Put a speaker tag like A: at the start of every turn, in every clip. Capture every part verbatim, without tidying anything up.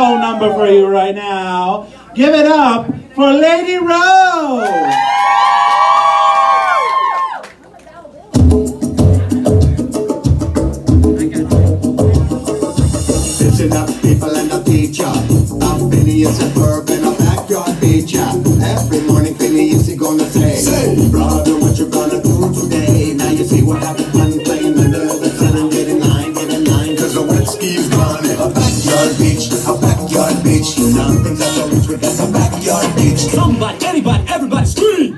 A: slow number for you right now. Give it up for Lady Rose.
B: Listen up, people, and I'll teach ya. I'm Phineas and Ferb in a backyard beach ya. Every morning Phineas is gonna say, say, brother, what you gonna do today? Now you see what happened when playing under the sun and get in line, get in line, cause the wet ski's gone. A backyard beach, a backyard beach. You know things are so rich, we got a backyard beach.
C: Somebody, anybody, everybody scream!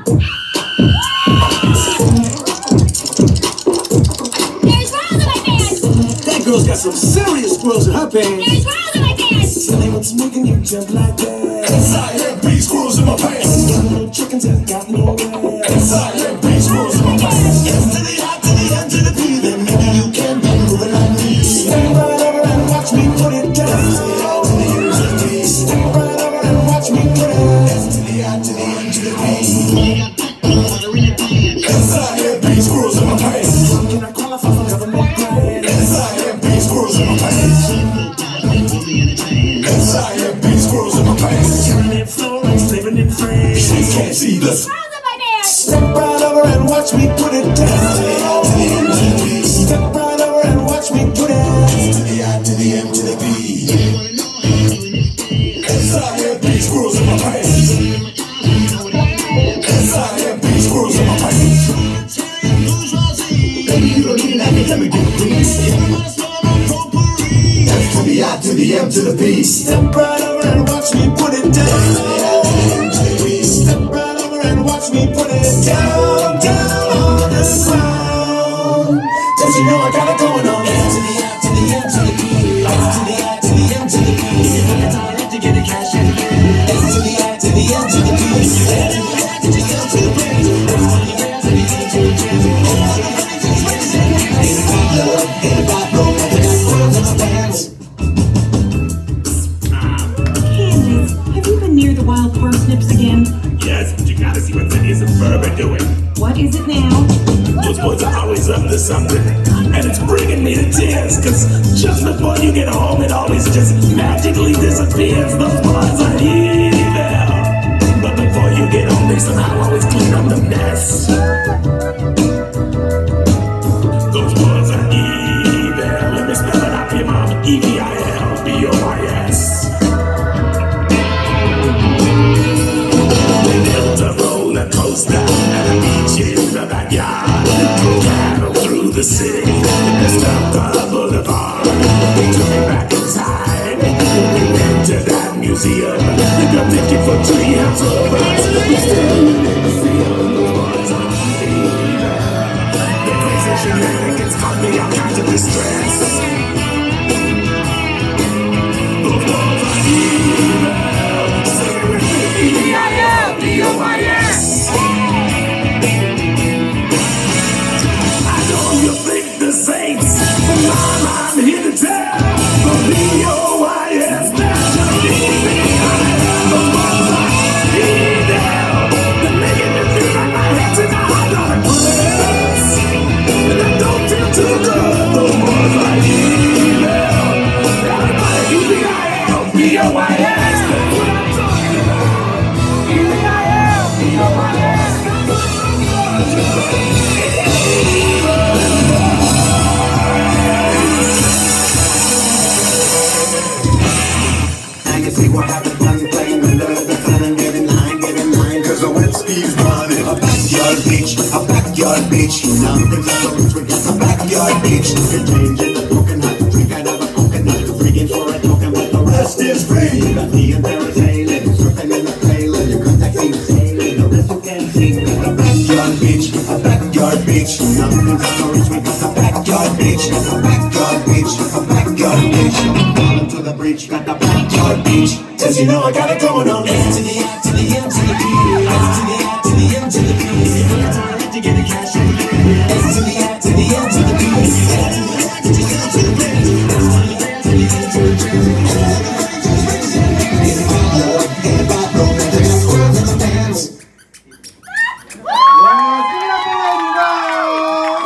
C: Girl's got some serious squirrels in her pants.
D: There's squirrels in my pants.
C: Tell me what's making you jump like that.
B: Inside have big squirrels in my pants.
C: Got no chickens and got no ass.
B: Inside have big squirrels in my pants. Yes to the I, to the M, to the P. Then maybe you can be moving like me.
C: Stand right over and watch me put it down.
B: To the I, to the U, to the P.
C: Stand right over and watch me put it down.
B: Yes to the I, to the M, to the P. Inside have big squirrels in my pants.
C: Can I qualify for government grant?
B: Inside have big squirrels in my pants. Inside have big squirrels in my pants.
C: Killing in Florence, living in France.
B: She can't see the
D: Squirrels in my pants.
C: Step right over and watch me put it down.
B: to the I, to the M, to the P.
C: Step right over and watch me put it down.
B: To the I, to the M, to the P. Inside have big squirrels in my pants. Inside have big squirrels in my pants. Baby, you don't need an academic degree. F to the I, to the M, to the P.
C: Step right over and watch me put it down. Step right over and watch me put it down, down on the ground. Don't you know I got it going on? F to the I, to the M, to the P. F to the I, to the M, to the P. It's all right to get the cash in. F to the I, to the M, to the P. F to the I, to the M, to the P. F to the I, to the M, to the P.
E: Have you been near the wild parsnips again?
F: Yes, but you gotta see what Phineas and Ferb are doing.
E: What is it now?
F: Those boys are always up to something, and it's bringing me to tears, cause just before you get home, it always just magically disappears. Those boys are evil, but before you get home, they somehow always clean up the mess. Those boys are evil. Let me spell it out for your mom. E V I L B O I S. A roller coaster and a beach in the backyard. Drove cattle through the city, messed up the boulevard. They took me back in time. We went to that museum. We got fifty foot tree house over us. We still in the field. Those boys are evil. The crazy shenanigans caught me all kinds of distress. Those boys are evil. Say it with me. E V I L B O I S. I know you think the saints, but Mom, I'm here to tell the B O I S. That's just E V I L. Those boys are evil. They're making me feel like my head's in a hot dog press. And I don't feel too good. Those boys are evil. Everybody, E V I L B O I S. That's what I'm talking about. E V I L B O I S.
B: Now you see what happened when playing under the sun and get in line, get in line, cause the wet ski's gone. A backyard beach, a backyard beach. Now things are so rich, we got a backyard beach. You can change it to coconut, drink out of a coconut. Freaking for a token, but the rest is free. You got me and there is sailing, surfing in the trailer. You got that keep sailing, the rest you can see. A backyard beach, a backyard beach. Now things are so rich, we got a backyard beach. A backyard beach, a backyard beach. Falling to the breach, got the backyard beach. Cause you know I got it going on. F to the I, to the M, to the P. F to the I, to the M, to the P. It's all right to get the cash in. F to the I, to the M, to the P. F to the I, to the M, to the P. F to the I, to the M, to the P.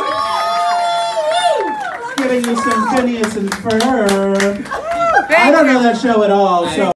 A: Giving you some Phineas and Ferb. I don't know know that show at all, so.